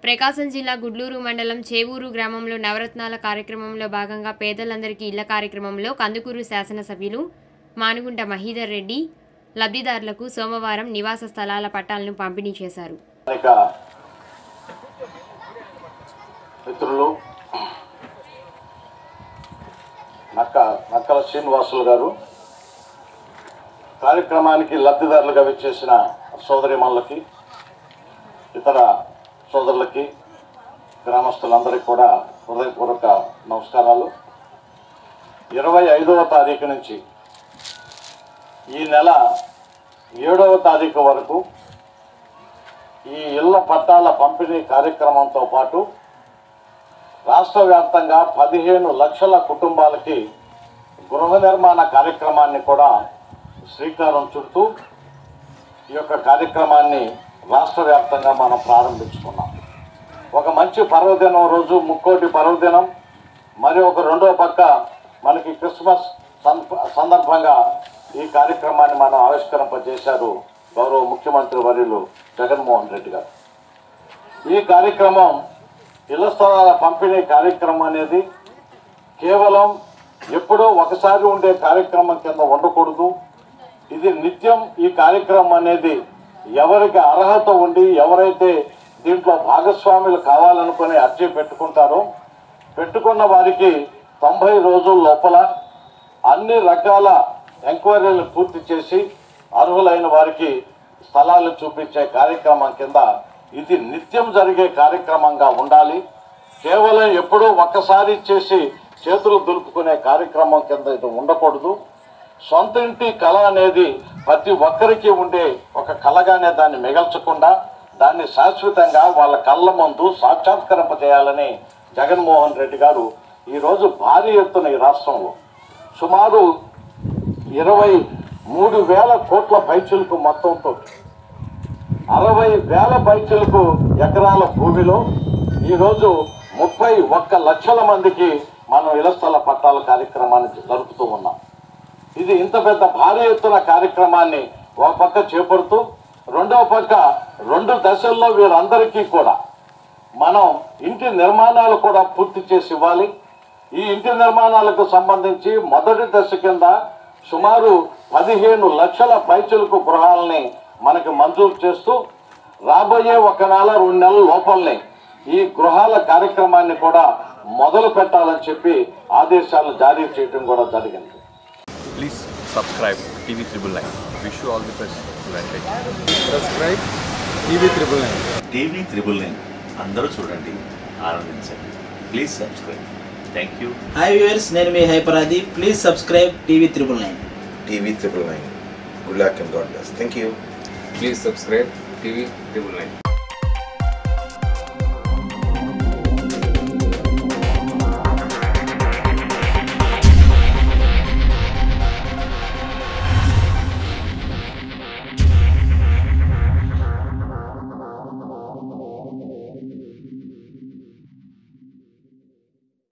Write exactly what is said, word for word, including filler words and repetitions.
ప్రకాశం జిల్లా గుడ్లూరు మండలం చేవూరు గ్రామంలో నవరత్నాల కార్యక్రమంలో భాగంగా పేదలందరికీ ఇళ్ల కార్యక్రమంలో కందుకూరు శాసనసభ్యులు మానుగుంట మహీధర్ రెడ్డి లబ్ధిదారులకు సోమవారం నివాస స్థలాల పట్టాలను పంపిణీ చేశారు. మిత్రులు నక్క నక్కల శ్రీనివాసులు గారు కార్యక్రమానికి లబ్ధిదారులుగా విచ్చేసిన సోదరిమణులకి ఇతర సోదరులకి గ్రామస్తులందరికీ కూడా హృదయపూర్వక నమస్కారాలు. ఇరవై ఐదవ తారీఖు నుంచి ఈ నెల ఏడవ తారీఖు వరకు ఈ ఇళ్ల పట్టాల పంపిణీ కార్యక్రమంతో పాటు రాష్ట్ర వ్యాప్తంగా పదిహేను లక్షల కుటుంబాలకి గృహ నిర్మాణ కార్యక్రమాన్ని కూడా శ్రీకారం చుడుతూ ఈ యొక్క కార్యక్రమాన్ని రాష్ట్ర వ్యాప్తంగా మనం ప్రారంభించుకున్నాం. ఒక మంచి పర్వదినం రోజు, ముక్కోటి పర్వదినం, మరి ఒక రెండో పక్క మనకి క్రిస్మస్ సందర్భంగా ఈ కార్యక్రమాన్ని మనం ఆవిష్కరింపజేశారు గౌరవ ముఖ్యమంత్రి వర్యులు జగన్మోహన్ రెడ్డి గారు. ఈ కార్యక్రమం ఇళ్ల స్థలాల పంపిణీ కార్యక్రమం అనేది కేవలం ఎప్పుడో ఒకసారి ఉండే కార్యక్రమం కింద ఉండకూడదు. ఇది నిత్యం ఈ కార్యక్రమం అనేది ఎవరికి అర్హత ఉండి ఎవరైతే దీంట్లో భాగస్వాములు కావాలనుకుని అర్జీ పెట్టుకుంటారో పెట్టుకున్న వారికి తొంభై రోజుల లోపల అన్ని రకాల ఎంక్వైరీలు పూర్తి చేసి అర్హులైన వారికి స్థలాలు చూపించే కార్యక్రమం కింద ఇది నిత్యం జరిగే కార్యక్రమంగా ఉండాలి. కేవలం ఎప్పుడూ ఒక్కసారి చేసి చేతులు దులుపుకునే కార్యక్రమం కింద ఇది ఉండకూడదు. సొంత ఇంటి కళ అనేది ప్రతి ఒక్కరికి ఉండే ఒక కళగానే దాన్ని మిగల్చకుండా దాన్ని శాశ్వతంగా వాళ్ళ కళ్ళ ముందు సాక్షాత్కరింపజేయాలని జగన్మోహన్ రెడ్డి గారు ఈరోజు భారీ ఎత్తున ఈ రాష్ట్రంలో సుమారు ఇరవై మూడు వేల కోట్ల పైచులకు మొత్తంతో అరవై వేల పైచులకు ఎకరాల భూమిలో ఈరోజు ముప్పై ఒక్క లక్షల మందికి మనం ఇళ్ల స్థల పట్టాల కార్యక్రమాన్ని జరుపుతూ ఉన్నాం. ఇది ఇంత పెద్ద భారీ ఎత్తున కార్యక్రమాన్ని ఒక పక్క చేపడుతూ రెండవ పక్క రెండు దశల్లో వీరందరికీ కూడా మనం ఇంటి నిర్మాణాలు కూడా పూర్తి చేసి ఇవ్వాలి. ఈ ఇంటి నిర్మాణాలకు సంబంధించి మొదటి దశ కింద సుమారు పదిహేను లక్షల పైచులకు గృహాలని మనకి మంజూరు చేస్తూ రాబోయే ఒక నెల రెండు నెలల లోపలనే ఈ గృహాల కార్యక్రమాన్ని కూడా మొదలు పెట్టాలని చెప్పి ఆదేశాలు జారీ చేయడం కూడా జరిగింది. Please subscribe T V Triple Nine. Wish you all the best. Subscribe T V Triple Nine. T V Triple Nine. అందరూ చూడండి, ఆనందించండి. Please subscribe. Thank you. Hi viewers, నేను మీ హైపరాది. Please subscribe TV triple nine. TV triple nine. Good luck and God bless. Thank you. Please subscribe T V Triple Nine.